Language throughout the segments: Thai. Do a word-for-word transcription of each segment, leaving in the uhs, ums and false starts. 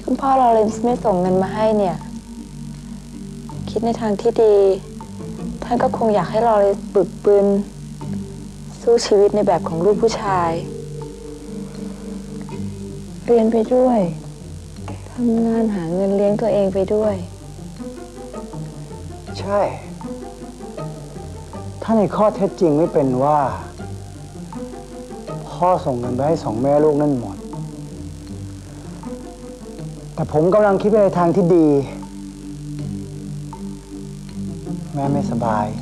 คุณพ่อลอเรนซ์ไม่ส่งเงินมาให้เนี่ยคิดในทางที่ดีท่านก็คงอยากให้ลอเรนซ์บึกบึนสู้ชีวิตในแบบของลูกผู้ชายเรียนไปด้วยทำงานหาเงินเลี้ยงตัวเองไปด้วยใช่ถ้าในข้อเท็จจริงไม่เป็นว่าพ่อส่งเงินไปให้สองแม่ลูกนั่นหมดแต่ผมกำลังคิดไปในทางที่ดีแม่ไม่สบาย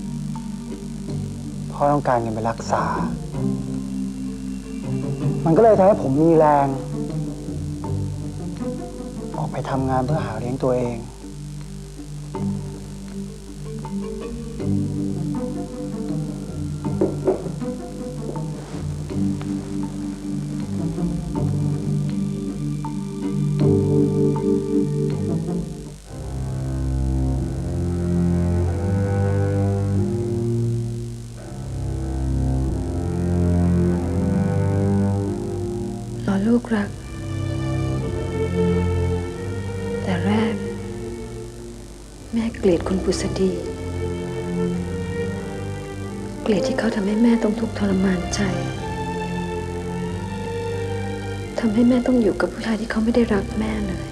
พ่อต้องการเงินไปรักษามันก็เลยทำให้ผมมีแรงออกไปทำงานเพื่อหาเลี้ยงตัวเองลูกรักแต่แรกแม่เกลียดคุณปุษฎีเกลียดที่เขาทำให้แม่ต้องทุกข์ทรมานใจทำให้แม่ต้องอยู่กับผู้ชายที่เขาไม่ได้รักแม่เลย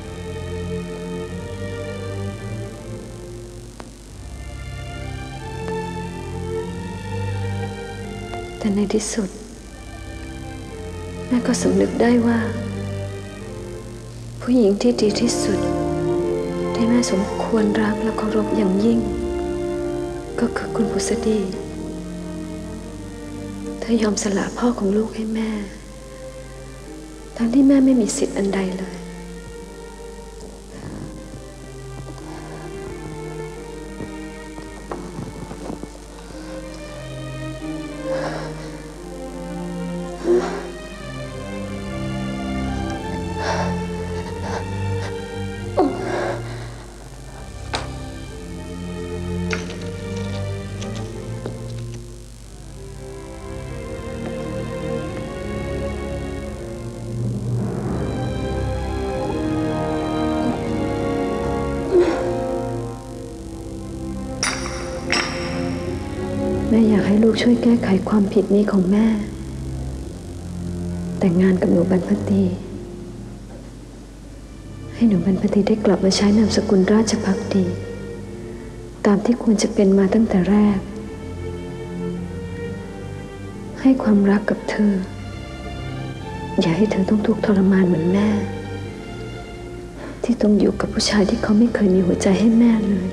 แต่ในที่สุดแม่ก็สำนึกได้ว่าผู้หญิงที่ดีที่สุดที่แม่สมควรรักและเคารพอย่างยิ่งก็คือคุณปุษฎีเธอยอมสละพ่อของลูกให้แม่ทั้งที่แม่ไม่มีสิทธิ์อันใดเลยแม่อยากให้ลูกช่วยแก้ไขความผิดนี้ของแม่แต่งงานกับหนูบรรพตรีให้หนูบรรพตรีได้กลับมาใช้นามสกุลราชภักดีตามที่ควรจะเป็นมาตั้งแต่แรกให้ความรักกับเธออย่าให้เธอต้องทุกข์ทรมานเหมือนแม่ที่ต้องอยู่กับผู้ชายที่เขาไม่เคยมีหัวใจให้แม่เลย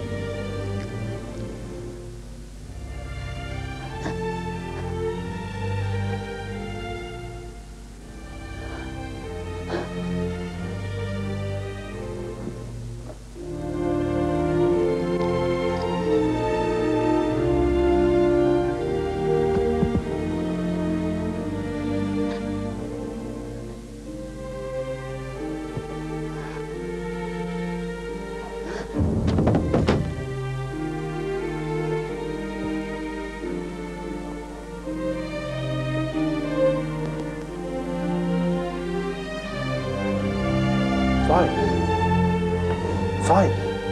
สร้อยสร้อย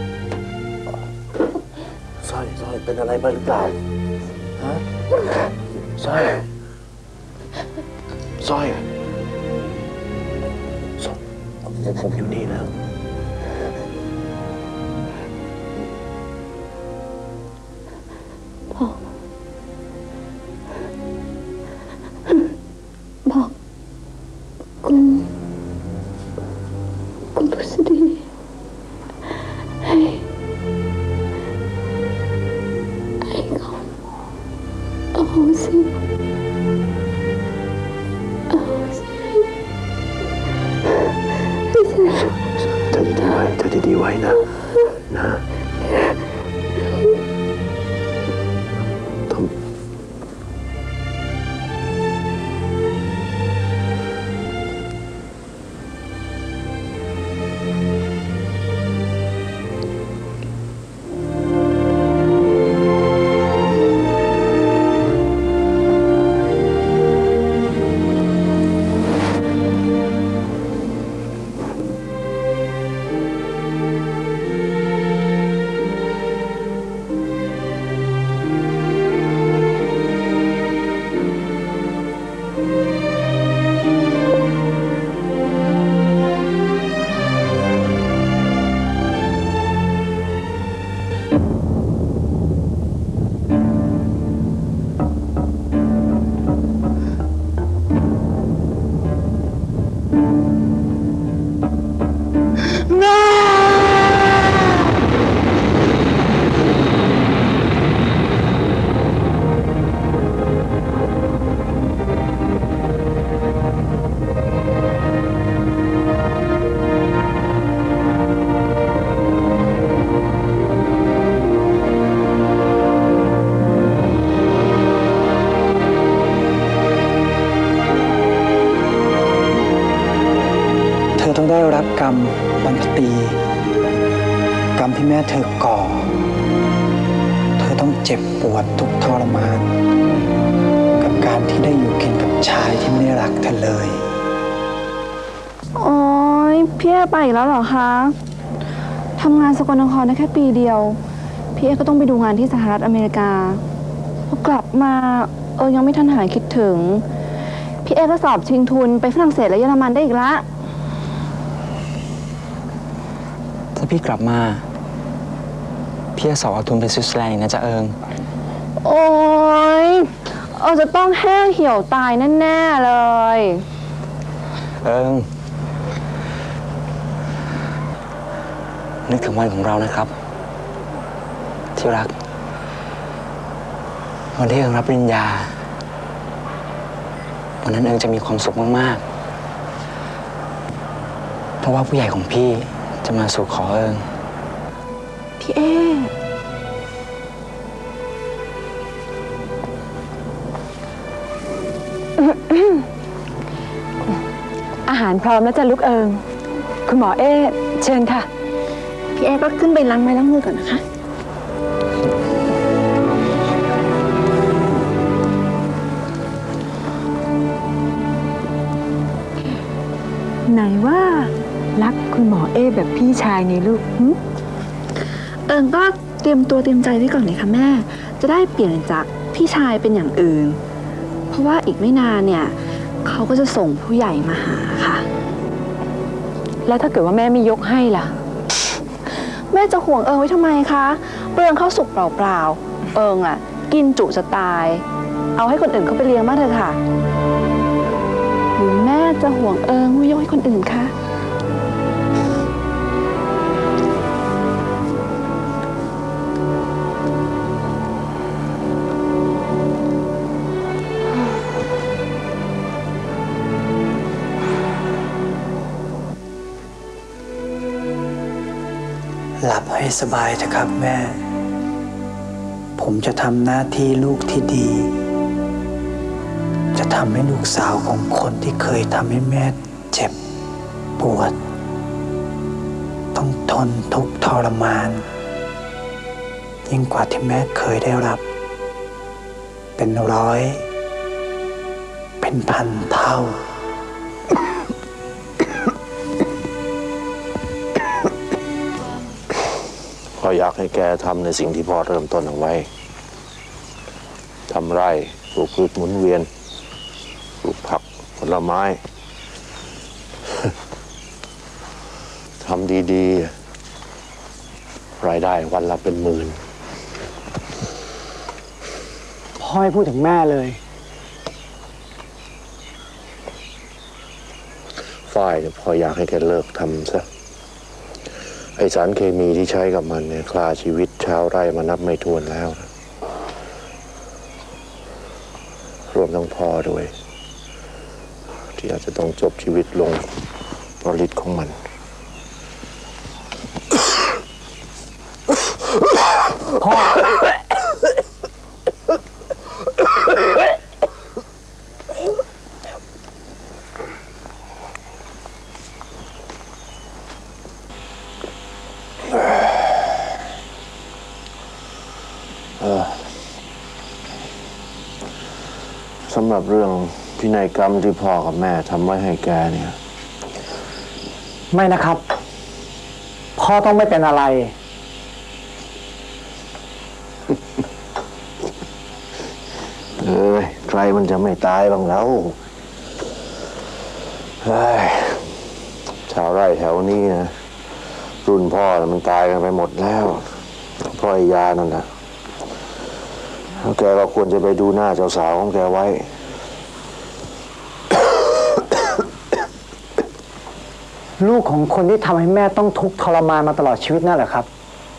สร้อยสร้อยเป็นอะไรบ้างหรือเปล่าฮะสร้อยสร้อยสร้อยผมผมอยู่นี่แล้วพ่อบอกคุณคุณปุษฎีให้ให้เขาเอาสิเอาสิให้ฉันเธอดีๆไว้เธอดีๆไว้นะนะรรมบรรพตีกรรมที่แม่เธอก่อเธอต้องเจ็บปวดทุกข์ทรมานกับการที่ได้อยู่กินกับชายที่ไม่ได้รักเธอเลยโอ๊ยพี่เอไปอีกแล้วเหรอคะทำงานสกลนครได้แค่ปีเดียวพี่เอก็ต้องไปดูงานที่สหรัฐอเมริกาพอกลับมาเออยังไม่ทันหายคิดถึงพี่เอก็สอบชิงทุนไปฝรั่งเศสและเยอรมันได้อีกละถ้าพี่กลับมาพี่จะสอบเอาทุนไปสวิตเซอร์แลนด์อีกนะจ๊ะเอิงโอ๊ยเออจะต้องแห้งเหี่ยวตายแน่ๆเลยเอิงนึกถึงวันของเรานะครับที่รักวันที่เอิงรับปริญญาวันนั้นเอิงจะมีความสุขมากๆเพราะว่าผู้ใหญ่ของพี่จะมาสู่ขอเอิงพี่เออาหารพร้อมแล้วจ้ะลูกเอิงคุณหมอเอ๊เชิญค่ะพี่เอก็ขึ้นไปล้างไม้ล้างมือก่อนนะคะไหนว่ารักคุณหมอเอ๊แบบพี่ชายไงลูกหึเอิงก็เตรียมตัวเตรียมใจไว้ก่อนเลยค่ะแม่จะได้เปลี่ยนจากพี่ชายเป็นอย่างอื่น เพราะว่าอีกไม่นานเนี่ยเขาก็จะส่งผู้ใหญ่มาหาค่ะแล้วถ้าเกิดว่าแม่ไม่ยกให้ล่ะแม่จะห่วงเอิงไว้ทำไมคะเปลืองข้าวสุกเปล่าๆเอิงอ่ะกินจุจะตายเอาให้คนอื่นเขาไปเลี้ยงมากเถอะค่ะหรือแม่จะห่วงเอิงไว้ยกให้คนอื่นคะหลับให้สบายเถอะครับแม่ ผมจะทำหน้าที่ลูกที่ดี จะทำให้ลูกสาวของคนที่เคยทำให้แม่เจ็บปวด ต้องทนทุกข์ทรมาน ยิ่งกว่าที่แม่เคยได้รับ เป็นร้อย เป็นพันเท่าพ่ออยากให้แกทำในสิ่งที่พ่อเริ่มต้นเอาไว้ ทำไร่ปลูกพืชหมุนเวียน ปลูกผักผลไม้ ทำดีๆ รายได้วันละเป็นหมื่นพ่อให้พูดถึงแม่เลยฝ้ายเนี่ยพ่ออยากให้แกเลิกทำซะ ไอสารเคมีที่ใช้กับมันเนี่ยฆ่าชีวิตชาวไร่มานับไม่ถ้วนแล้วนะรวมทั้งพ่อด้วย ที่อาจจะต้องจบชีวิตลงเพราะฤทธิ์ของมันพ่อสำหรับเรื่องพินัยกรรมที่พ่อกับแม่ทำไว้ให้แกเนี่ยไม่นะครับ พ่อต้องไม่เป็นอะไรเอ้ยใครมันจะไม่ตายบ้างแล้วเฮ้ยชาวไร่แถวนี้นะรุ่นพ่อนะมันตายกันไปหมดแล้วเพราะไอ้ยานั่นนะแล้วแกก็ควรจะไปดูหน้าเจ้าสาวของแกไว้ลูกของคนที่ทำให้แม่ต้องทุกข์ทรมานมาตลอดชีวิตนั่นแหละครับ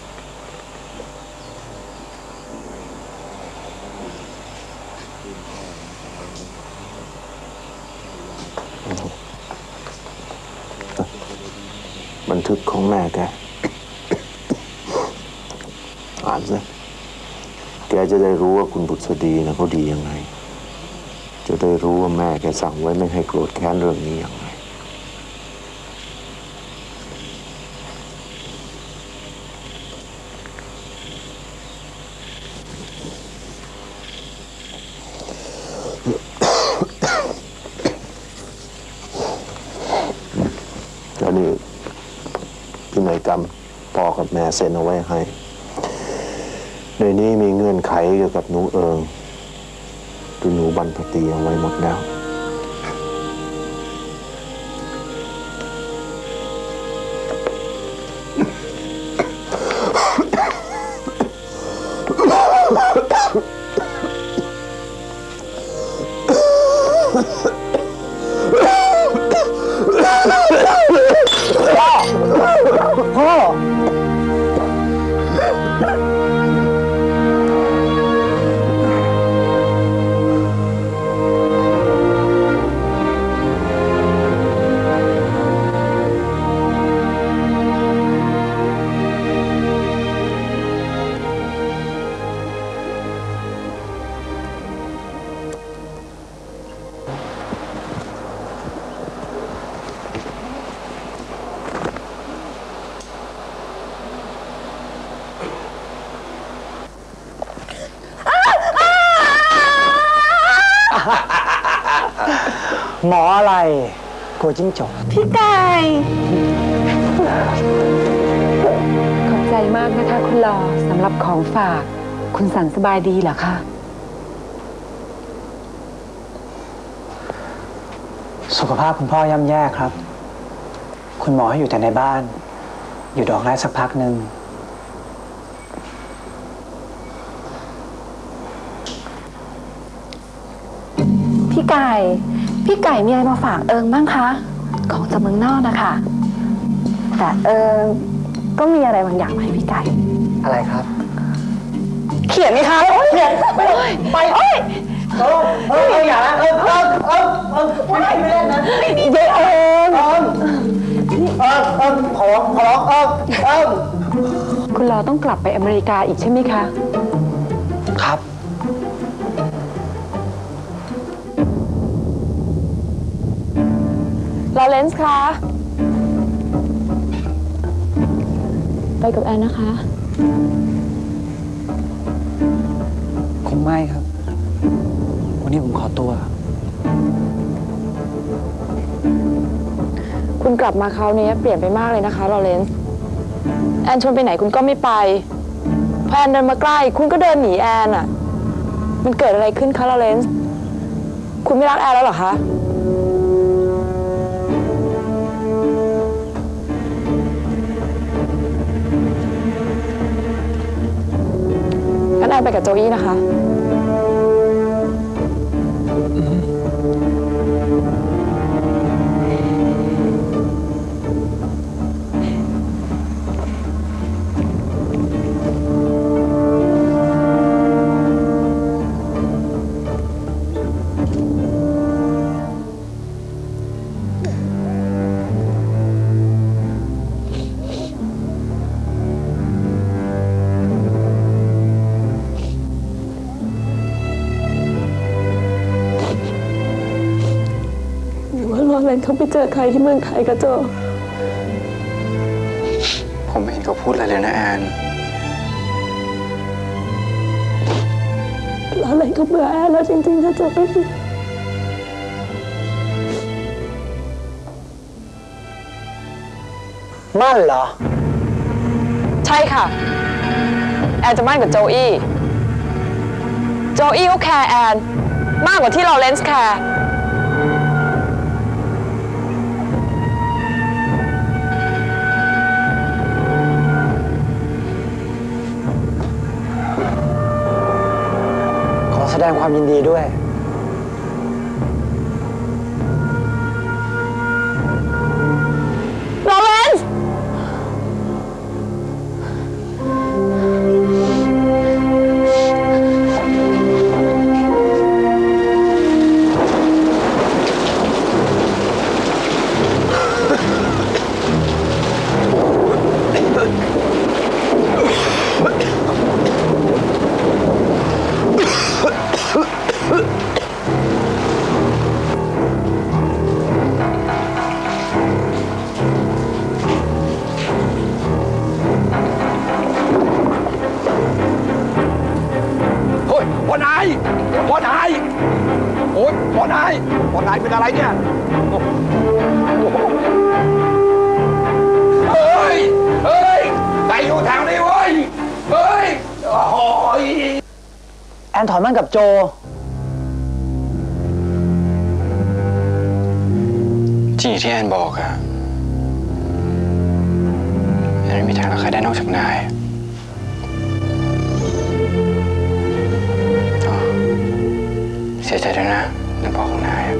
บันทึกของแม่แก อ่านสิแกจะได้รู้ว่าคุณบุษดีนะเขาดียังไง จะได้รู้ว่าแม่แกสั่งไว้ไม่ให้โกรธแค้นเรื่องนี้ยังไงกรรมพ่อกับแม่เซ็นเอาไว้ให้ในนี้มีเงื่อนไขเกี่ยวกับหนูเอิงคือหนูบรรพตีเอาไว้หมดแล้วพ่อ หมออะไรกลัวจิ้งจกพี่ไก่ขอบใจมากนะคะคุณรอสำหรับของฝาก คุณสันสบายดีเหรอคะสุขภาพคุณพ่อย่ำแย่ครับ คุณหมอให้อยู่แต่ในบ้าน อยู่ดอกไร้สักพักหนึ่งพี่ไก่ พี่ไก่มีอะไรมาฝากเอิงบ้างคะ ของจากเมืองนอกนะคะ แต่เอิงก็มีอะไรบางอย่างมาให้พี่ไก่อะไรครับเขียนนี่คะเขียนไปเลยไปเอ้ยเออเอออย่านะเออเออเออเออไม่ได้ไม่เล่นนะเยเอิงเออเออเออขอขอเออเออคุณรอต้องกลับไปอเมริกาอีกใช่ไหมคะครับลอเรนซ์คะ ไปกับแอนนะคะคงไม่ครับ วันนี้ผมขอตัวคุณกลับมาคราวนี้เปลี่ยนไปมากเลยนะคะลอเรนซ์แอนชวนไปไหนคุณก็ไม่ไปพอแอนเดินมาใกล้คุณก็เดินหนีแอนอะมันเกิดอะไรขึ้นคะลอเรนซ์คุณไม่รักแอนแล้วเหรอคะงั้นแอนไปกับโจอี้นะคะ หรือว่าลอเรนซ์เขาไปเจอใครที่เมืองไทยก็โจผมไม่เห็นเขาพูดอะไรเลยนะแอนลอเรนซ์เขาเบื่อแอนแล้วจริงๆนะโจมั่นเหรอใช่ค่ะ แอนจะมั่นกับโจอี้โจอี้เขาแคร์แอนมากกว่าที่ลอเรนซ์แคร์ขอแสดงความยินดีด้วยลอเรนซ์เฮ้ยบอนายบอนายโอ๊ยบอนายบอนายเป็นอะไรเนี่ยโอ้โหเฮ้ย เฮ้อยู่แถวนี้เว้ยเฮ้ยโอ้ยแอนถอนมันกับโจจริงที่แอนบอกอะแอนไม่มีทางรักใครได้นอกจากนายอ๋อเสียใจด้วยนะเรื่องพ่อของนายอะ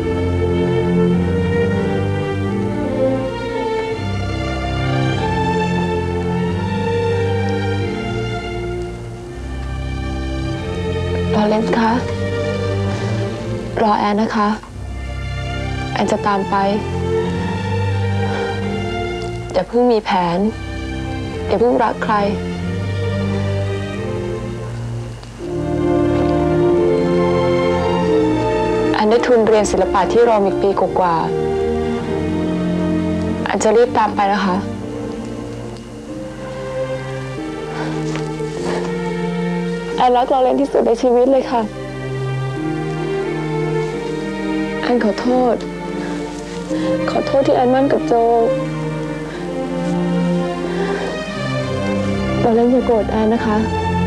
ลอเรนซ์คะ รอแอนนะคะ แอนจะตามไป อย่าเพิ่งมีแผน อย่าเพิ่งรักใคร แอนได้ทุนเรียนศิลปะที่โรมอีกปีกว่าๆแอนจะรีบตามไปนะคะ แอนรักลอเรนซ์ที่สุดในชีวิตเลยค่ะ แอนขอโทษ ขอโทษที่แอนมั่นกับโจลอเรนซ์อย่าโกรธแอนนะคะ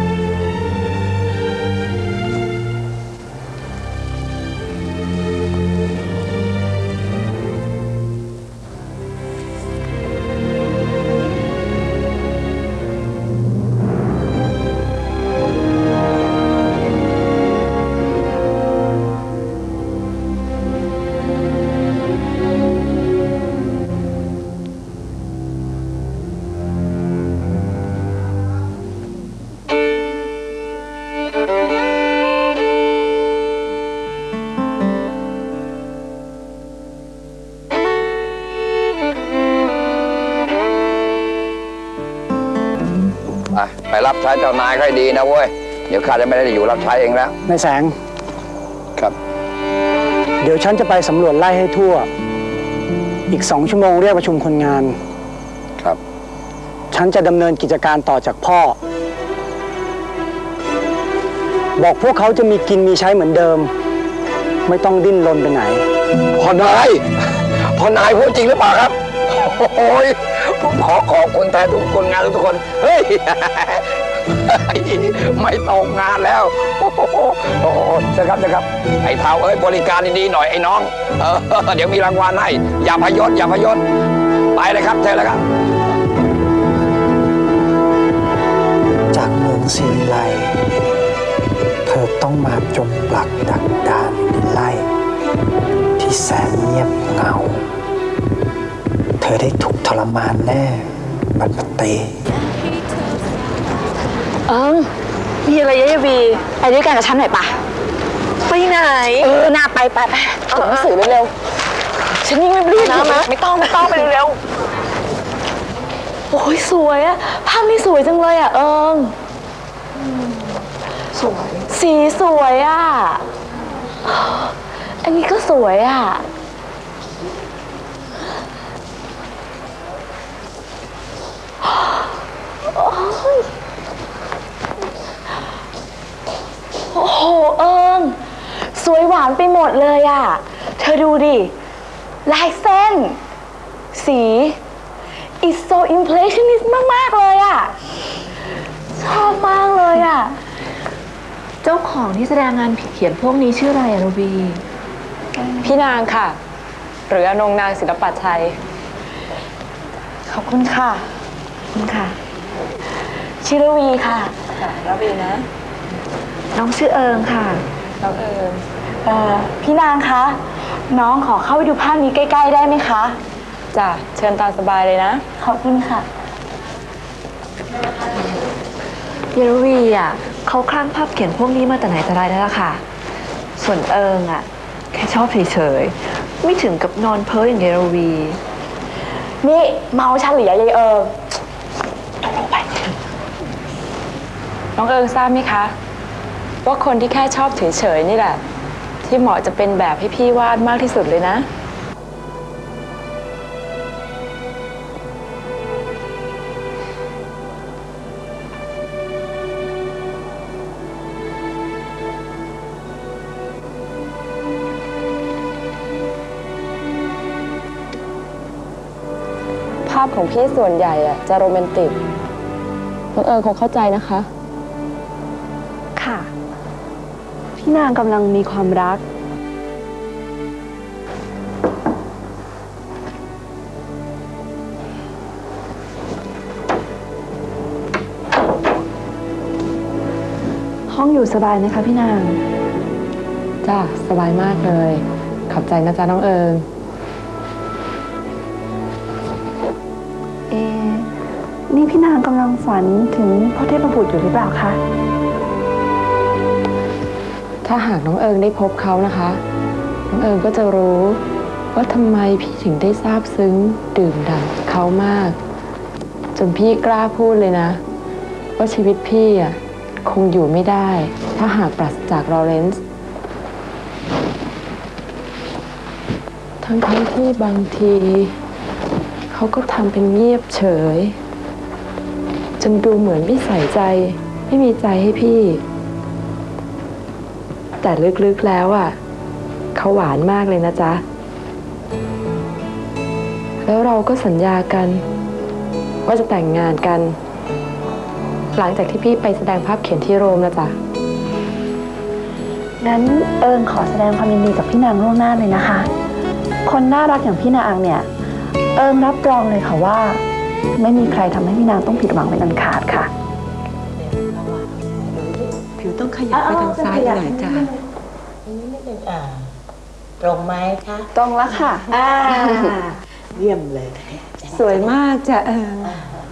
ไปรับใช้เจ้านายค่อยดีนะเว้ย เดี๋ยวข้าจะไม่ได้อยู่รับใช้เองแล้วในแสงครับเดี๋ยวฉันจะไปสำรวจไล่ให้ทั่ว อีกสองชั่วโมงเรียกประชุมคนงานครับฉันจะดำเนินกิจการต่อจากพ่อ บอกพวกเขาจะมีกินมีใช้เหมือนเดิม ไม่ต้องดิ้นรนไปไหนพ่อนาย พ่อนายพูดจริงหรือเปล่าครับ โอ้ยผมขอขอบคุณแทนทุกคนงานทุกคน เฮ้ย ไม่ตกงานแล้ว โอ้โหโอ้โหเชิญครับเชิญครับ ไอ้เท้าเอ้ยบริการดีๆหน่อยไอ้น้อง เออ เดี๋ยวมีรางวัลให้ อย่าพยศอย่าพยศไปเลยครับเชิญเลยครับจากเมืองศิวิไลเธอต้องมาจมปลักดักดานอยู่ในไร่ที่แสนเงียบเหงา เธอได้ถูกทรมานแน่บันปเตเอิงมีอะไรยายบีไปด้วยกันกับฉันหน่อยปะไปไหน เออน่าไปไปไปอ่านหนังสือเร็วๆฉันยิ่งไม่รีบนะมะไม่ต้องไม่ต้องไปเร็วๆโอ้ยสวยอะภาพนี้สวยจังเลยอะเอิงสวยสีสวยอะอันนี้ก็สวยอะโอ้โหเอิงสวยหวานไปหมดเลยอ่ะเธอดูดิลายเส้นสี it's so impressionist มากๆเลยอ่ะชอบมากเลยอ่ะเจ้าของที่แสดงงานเขียนพวกนี้ชื่ออะไรอะโรบีพี่นางค่ะ หรืออนงนางศิลปะชัย ขอบคุณค่ะขอบคุณค่ะชื่อระวีค่ะค่ะระวีนะน้องชื่อเอิงค่ะน้องเอิญเอ่อพี่นางคะ น้องขอเข้าไปดูภาพนี้ใกล้ๆได้ไหมคะ จ้ะ เชิญตามสบายเลยนะ ขอบคุณค่ะเยรวีอ่ะเขาคลั่งภาพเขียนพวกนี้มาแต่ไหนแต่ไรแล้วล่ะค่ะ ส่วนเอิงอ่ะแค่ชอบเฉยๆไม่ถึงกับนอนเพ้ออย่างเยรวีนี่เมาฉันหรือยายเอิงน้องเอิงทราบไหมคะ ว่าคนที่แค่ชอบเฉยๆนี่แหละ ที่เหมาะจะเป็นแบบให้พี่วาดมากที่สุดเลยนะ ภาพของพี่ส่วนใหญ่อะจะโรแมนติกน้องเอิงคงเข้าใจนะคะค่ะ พี่นางกำลังมีความรัก ห้องอยู่สบายนะคะพี่นางจ้าสบายมากเลย ขอบใจนะจ๊ะน้องเอิงเอะนี่พี่นางกำลังฝันถึงพ่อเทพบุตรอยู่หรือเปล่าคะถ้าหากน้องเอิงได้พบเขานะคะ น้องเอิงก็จะรู้ว่าทำไมพี่ถึงได้ซาบซึ้งดื่มด่ำเขามาก จนพี่กล้าพูดเลยนะ ว่าชีวิตพี่อ่ะคงอยู่ไม่ได้ ถ้าหากปราศจากลอเรนซ์ทั้งทั้งที่บางทีเขาก็ทำเป็นเงียบเฉย จนดูเหมือนไม่ใส่ใจไม่มีใจให้พี่ แต่ลึกๆแล้วอ่ะเขาหวานมากเลยนะจ๊ะ แล้วเราก็สัญญากันว่าจะแต่งงานกัน หลังจากที่พี่ไปแสดงภาพเขียนที่โรมนะจ๊ะงั้นเอิงขอแสดงความยินดีกับพี่นางล่วงหน้าเลยนะคะ คนน่ารักอย่างพี่นางเนี่ย เอิงรับรองเลยค่ะว่า ไม่มีใครทำให้พี่นางต้องผิดหวังเป็นอันขาดค่ะผิวต้องขยับไปทางซ้ายหน่อยจ้ะตรงไหมคะตรงแล้วค่ะอ่าเยี่ยมเลยสวยมากจ้ะเออ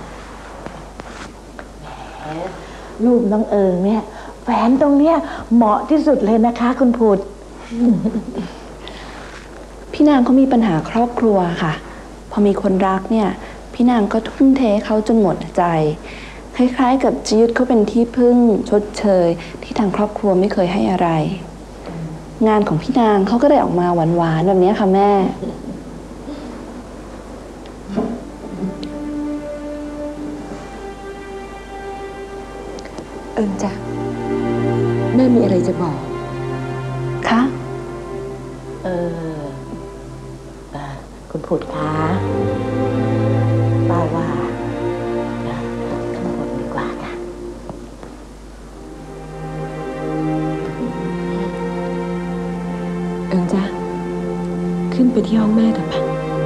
รูปน้องเอิงเนี่ยแฝนตรงเนี้ยเหมาะที่สุดเลยนะคะคุณพุทธพี่นางเขามีปัญหาครอบครัวค่ะ พอมีคนรักเนี่ย พี่นางก็ทุ่มเทเขาจนหมดใจ คล้ายๆกับจะยึดเขาเป็นที่พึ่งชดเชย ที่ทางครอบครัวไม่เคยให้อะไร งานของพี่นางเขาก็เลยออกมาหวานๆแบบนี้ค่ะแม่เอิญจ้ะแม่มีอะไรจะบอกคะเอออ่าคุณพุทธคะป้าว่าอ่าข้างบนดีกว่าค่ะเอิญจ้ะขึ้นไปที่ห้องแม่เถอะปะ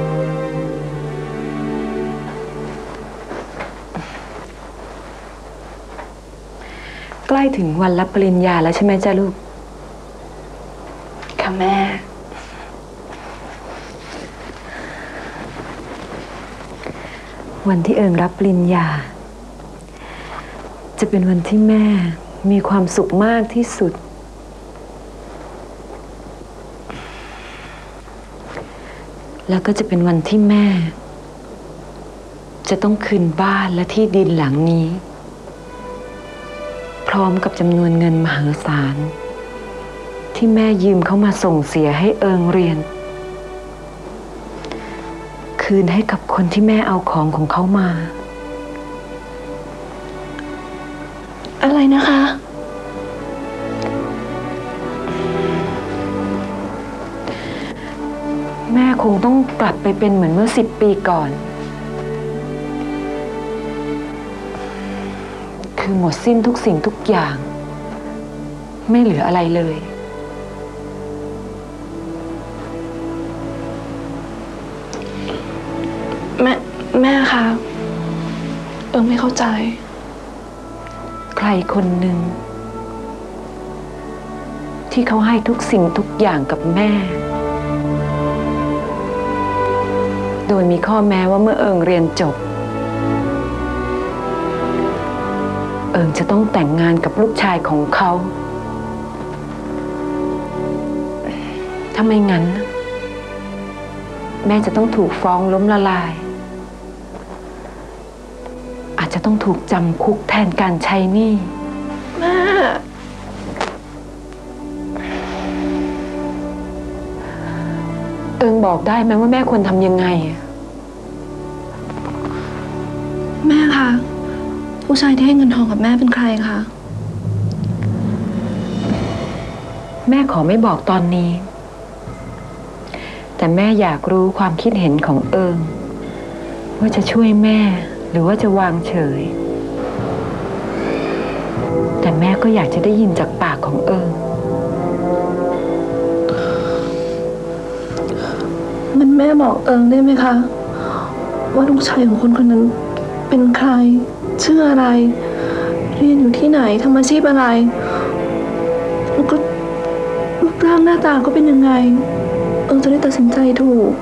ใกล้ถึงวันรับปริญญาแล้วใช่ไหมจ้ะลูกค่ะแม่วันที่เอิงรับปริญญา จะเป็นวันที่แม่มีความสุขมากที่สุด แล้วก็จะเป็นวันที่แม่ จะต้องคืนบ้านและที่ดินหลังนี้ พร้อมกับจำนวนเงินมหาศาลที่แม่ยืมเขามาส่งเสียให้เอิงเรียน คืนให้กับคนที่แม่เอาของของเขามาอะไรนะคะแม่คงต้องกลับไปเป็นเหมือนเมื่อสิบปีก่อน คือหมดสิ้นทุกสิ่งทุกอย่าง ไม่เหลืออะไรเลยแม่ แม่คะ เอิงไม่เข้าใจใครคนหนึ่ง ที่เขาให้ทุกสิ่งทุกอย่างกับแม่ โดยมีข้อแม้ว่าเมื่อเอิงเรียนจบ เอิงจะต้องแต่งงานกับลูกชายของเขา ถ้าไม่งั้น แม่จะต้องถูกฟ้องล้มละลาย อาจจะต้องถูกจำคุกแทนการใช้หนี้แม่เอิงบอกได้ไหมว่าแม่ควรทำยังไงแม่คะ ผู้ชายที่ให้เงินทองกับแม่เป็นใครคะแม่ขอไม่บอกตอนนี้ แต่แม่อยากรู้ความคิดเห็นของเอิงว่าจะช่วยแม่หรือว่าจะวางเฉยแต่แม่ก็อยากจะได้ยินจากปากของเอิงมันแม่บอกเอิงได้ไหมคะ ว่าลูกชายของคนคนนั้นเป็นใครชื่ออะไร เรียนอยู่ที่ไหนทำอาชีพอะไรแล้วก็รูปร่างหน้าตาก็เป็นยังไง เอิงจะได้ตัดสินใจถูก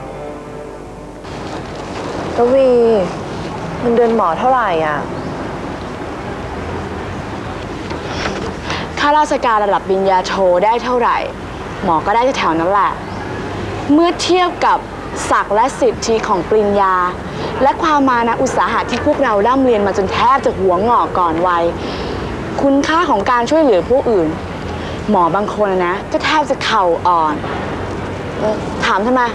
กวีเงินเดือนหมอเท่าไหร่อ่ะข้าราชการระดับปริญญาโทได้เท่าไหร่ หมอก็ได้แถวนั้นแหละ เมื่อเทียบกับศักดิ์และสิทธิของปริญญา และความมานะอุตสาหะที่พวกเราร่ำเรียนมาจนแทบจะหัวงอกก่อนวัย คุณค่าของการช่วยเหลือผู้อื่น หมอบางคนนะก็แทบจะเข่าอ่อนเออถามทำไม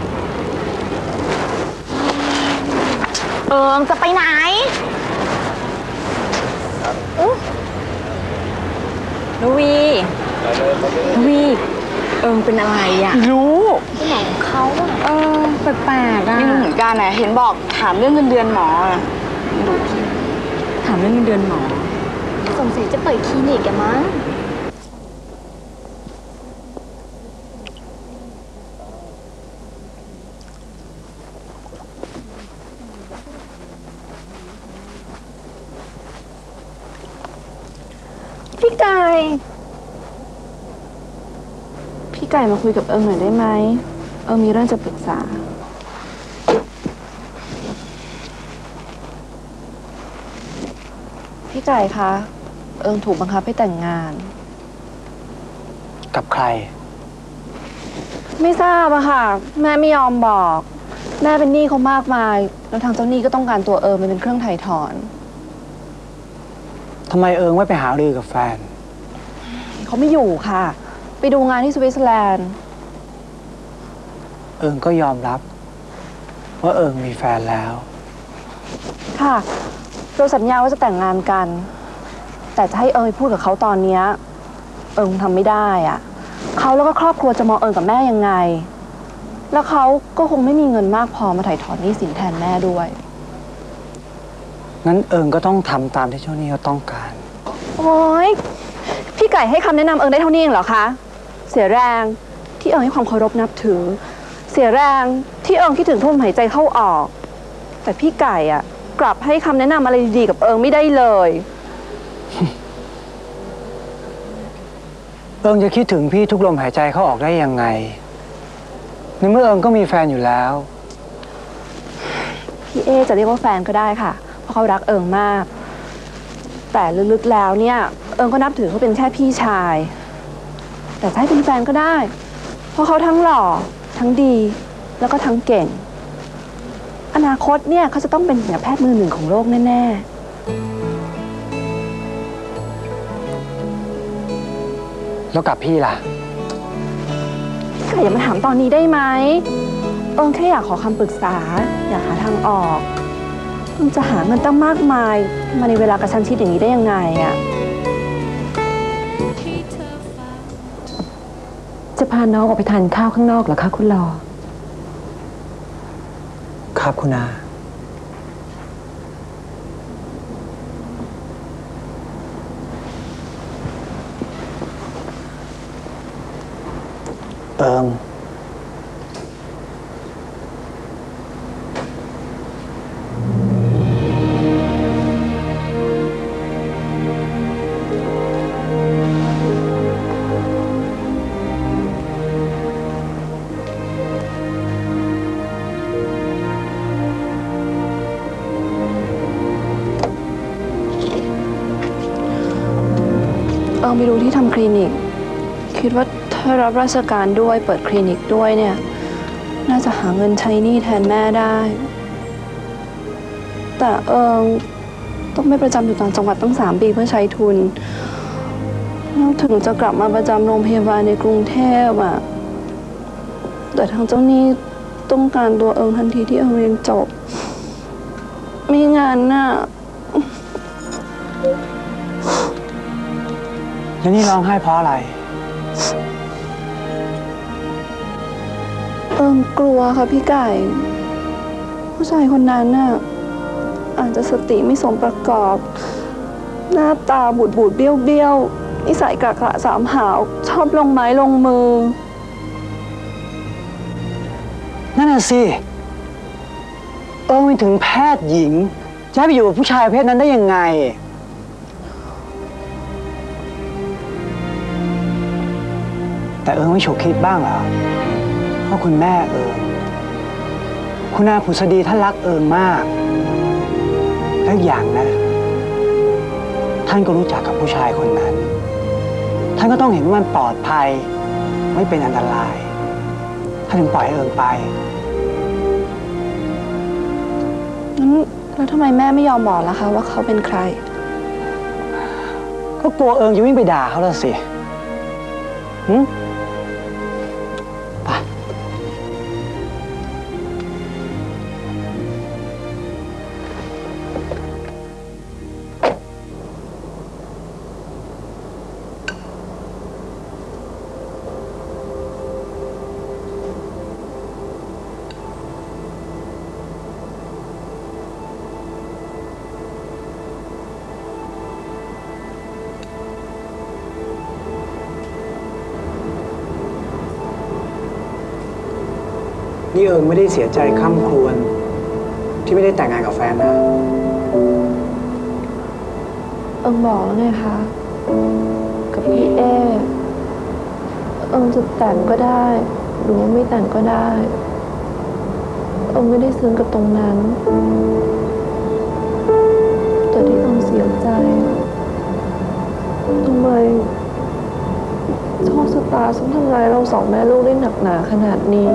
เอิงจะไปไหนนวีนวี เอิงเป็นอะไรอ่ะรู้เป็นของเขาอ่ะ เออ แปลกๆอ่ะไม่รู้เหมือนกันนะเห็นบอกถามเรื่องเงินเดือนหมออะไม่รู้ถามเรื่องเงินเดือนหมอสงสัยจะเปิดคลินิกอะมั้งพี่ไก่ พี่ไก่มาคุยกับเอิงหน่อยได้ไหม เอิงมีเรื่องจะปรึกษา พี่ไก่คะ เอิงถูกบังคับให้แต่งงานกับใครไม่ทราบอะค่ะ แม่ไม่ยอมบอก แม่เป็นหนี้เขามากมาย แล้วทางเจ้าหนี้ก็ต้องการตัวเอิงมาเป็นเครื่องไถ่ถอนทำไมเอิงไม่ไปหารือกับแฟนเขาไม่อยู่ค่ะ ไปดูงานที่สวิตเซอร์แลนด์เอิงก็ยอมรับ ว่าเอิงมีแฟนแล้วค่ะ เราสัญญาว่าจะแต่งงานกัน แต่จะให้เอิงไปพูดกับเขาตอนเนี้ยเอิงทำไม่ได้อะเขาแล้วก็ครอบครัวจะมองเอิงกับแม่ยังไง แล้วเขาก็คงไม่มีเงินมากพอมาถ่ายถอนหนี้สินแทนแม่ด้วยงั้นเอิงก็ต้องทำตามที่เจ้าหนี้เขาต้องการโอ๊ย พี่ไก่ให้คำแนะนำเอิงได้เท่านี้เองเหรอคะ เสียแรงที่เอิงให้ความเคารพนับถือ เสียแรงที่เอิงคิดถึงทุ่มหายใจเข้าออก แต่พี่ไก่อะกลับให้คำแนะนำอะไรดีๆกับเอิงไม่ได้เลยเอิงจะคิดถึงพี่ทุกลมหายใจเข้าออกได้ยังไง ในเมื่อเอิงก็มีแฟนอยู่แล้วพี่เอจะเรียกว่าแฟนก็ได้ค่ะ เพราะเขารักเอิงมาก แต่ลึกๆแล้วเนี่ย เอิงก็นับถือเขาเป็นแค่พี่ชาย แต่จะให้เป็นแฟนก็ได้ เพราะเขาทั้งหล่อทั้งดีแล้วก็ทั้งเก่ง อนาคตเนี่ยเขาจะต้องเป็นศิลปแพทย์มือหนึ่งของโลกแน่ๆแล้วกับพี่ล่ะก็อย่ามาถามตอนนี้ได้ไหม เอิงแค่อยากขอคำปรึกษา อยากหาทางออกเอิงจะหาเงินตั้งมากมาย มาในเวลากระชั้นชิดอย่างนี้ได้ยังไงอะจะพาน้องออกไปทานข้าวข้างนอกเหรอคะคุณรอครับคุณอา เอิงเอิงไปดูที่ทำคลินิก คิดว่าถ้ารับราชการด้วยเปิดคลินิกด้วยเนี่ย น่าจะหาเงินใช้หนี้แทนแม่ได้ แต่เอิงต้องไม่ประจำอยู่ต่างจังหวัดตั้งสามปีเพื่อใช้ทุนแล้วถึงจะกลับมาประจำโรงพยาบาลในกรุงเทพอ่ะ แต่ทางเจ้าหนี้ต้องการตัวเอิงทันทีที่เอิงเรียนจบไม่งั้นน่ะแล้วนี่ร้องไห้เพราะอะไรเอิงกลัวค่ะพี่ไก่ ผู้ชายคนนั้นน่ะอาจจะสติไม่สมประกอบหน้าตาบูดบูดเบี้ยวเบี้ยวนิสัยกระกระสามหาวชอบลงไม้ลงมือนั่นน่ะสิเออไม่ถึงแพทย์หญิงจะให้ไปอยู่กับผู้ชายประเภทนั้นได้ยังไงแต่เอิงไม่ฉุกคิดบ้างเหรอว่าคุณแม่เอิงคุณอาผุษดีท่านรักเอิงมากและอีกอย่างนะท่านก็รู้จักกับผู้ชายคนนั้นท่านก็ต้องเห็นว่ามันปลอดภัยไม่เป็นอันตรายท่านถึงปล่อยให้เอิงไปงั้นแล้วทำไมแม่ไม่ยอมบอกล่ะคะว่าเขาเป็นใครก็กลัวเอิงจะวิ่งไปด่าเขาแล้วสิหืมไปนี่เอิงไม่ได้เสียใจคร่ำครวญที่ไม่ได้แต่งงานกับแฟนนะเอิงบอกแล้วไงคะกับพี่เอเอิงจะแต่งก็ได้หรือว่าไม่แต่งก็ได้เอิงไม่ได้ซึ้งกับตรงนั้นแต่ที่เอิงเสียใจทำไมโชคชะตาต้องทำร้ายเราสองแม่ลูกได้หนักหนาขนาดนี้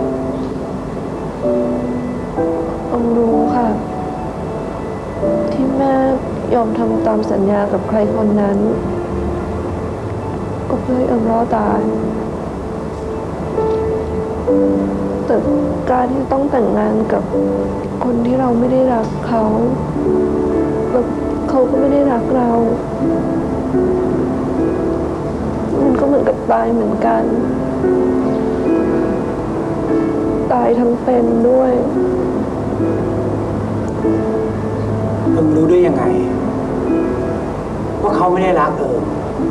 เอิงรู้ค่ะที่แม่ยอมทำตามสัญญากับใครคนนั้นก็เพื่อให้เอิงรอดตายแต่การที่ต้องแต่งงานกับคนที่เราไม่ได้รักเขาแล้วเขาก็ไม่ได้รักเรามันก็เหมือนกับตายเหมือนกันตายทั้งเป็นด้วยเอิงรู้ได้ยังไงว่าเขาไม่ได้รักเอิง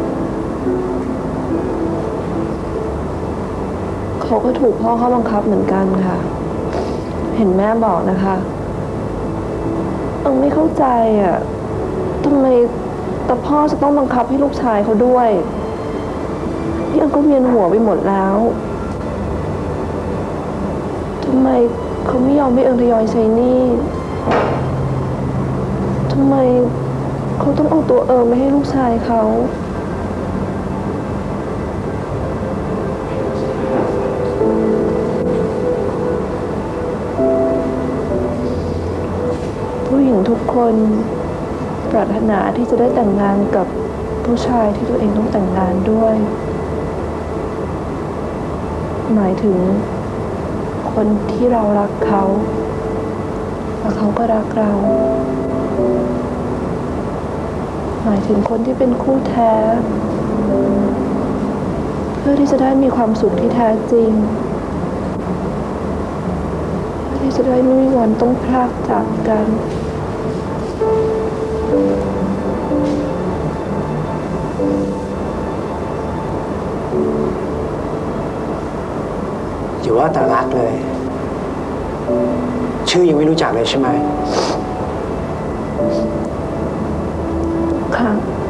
เขาก็ถูกพ่อเขาบังคับเหมือนกันค่ะเห็นแม่บอกนะคะเอิงไม่เข้าใจอ่ะทำไมแต่พ่อจะต้องบังคับให้ลูกชายเขาด้วยพี่เอิงก็เวียนหัวไปหมดแล้วทำไมเขาไม่ยอมให้เอิงทยอยใช้หนี้ทำไมเขาต้องเอาตัวเอิงไปให้ลูกชายเขาผู้หญิงทุกคนปรารถนาที่จะได้แต่งงานกับผู้ชายที่ตัวเองต้องแต่งงานด้วยหมายถึงคนที่เรารักเขาและเขาก็รักเราหมายถึงคนที่เป็นคู่แท้เพื่อที่จะได้มีความสุขที่แท้จริงเพื่อที่จะได้ไม่มีวันต้องพรากจากกันอย่าว่าแต่รักเลย ชื่อยังไม่รู้จักเลยใช่ไหมค่ะ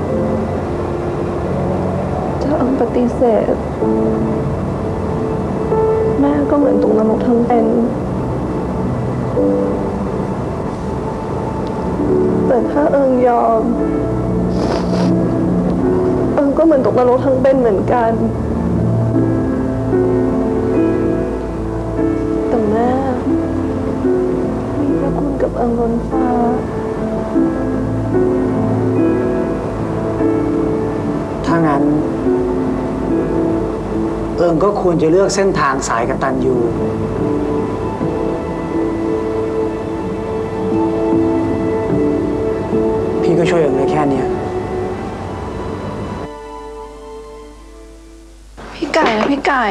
ถ้าเอิงปฏิเสธแม่ก็เหมือนตกนรกทั้งเป็นแต่ถ้าเอิงยอมเอิงก็เหมือนตกนรกทั้งเป็นเหมือนกันแต่แม่มีพระคุณกับเอิงล้นฟ้าถ้างั้นเอิงก็ควรจะเลือกเส้นทางสายกตัญญูพี่ก็ช่วยเอิงได้แค่เนี้ยพี่ไก่นะพี่ไก่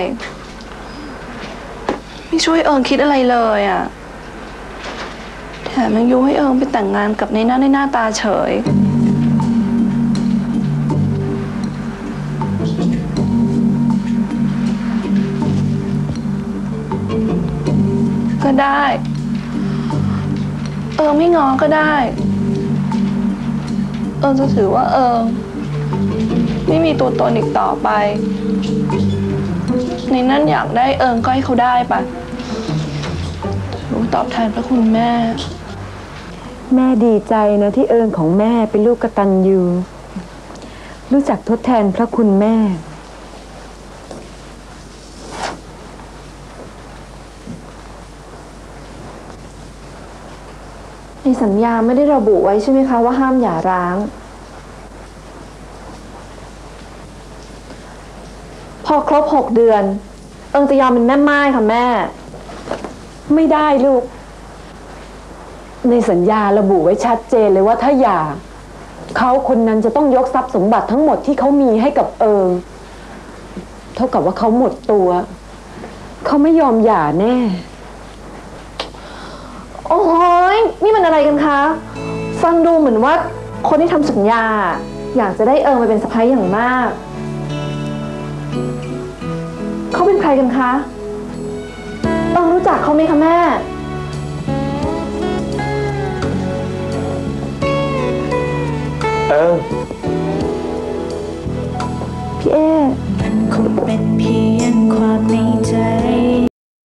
ไม่ช่วยเอิงคิดอะไรเลยอ่ะแถมยังยุให้เอิงไปแต่งงานกับในหน้าในหน้าตาเฉยก็ได้ เอิงไม่ง้อก็ได้ เอิงจะถือว่าเอิงไม่มีตัวตนอีกต่อไป ในนั่นอยากได้เอิงก็ให้เขาได้ปะรู้ตอบแทนพระคุณแม่แม่ดีใจนะที่เอิญของแม่เป็นลูกกตัญญูรู้จักทดแทนพระคุณแม่ในสัญญาไม่ได้ระบุไว้ใช่ไหมคะว่าห้ามหย่าร้าง พอครบหกเดือน เอิงจะยอมเป็นแม่ม่ายค่ะแม่ไม่ได้ลูก ในสัญญาระบุไว้ชัดเจนเลยว่าถ้าหย่าเขาคนนั้นจะต้องยกทรัพย์สมบัติทั้งหมดที่เขามีให้กับเอิงเท่ากับว่าเขาหมดตัว เขาไม่ยอมหย่าแน่โอ้ยนี่มันอะไรกันคะ ฟังดูเหมือนว่าคนที่ทำสัญญา อยากจะได้เอิงไปเป็นสะใภ้อย่างมาก เขาเป็นใครกันคะ เอิงรู้จักเขาไหมคะแม่เอิงพี่เอมันคงเป็นเพียงความในใจ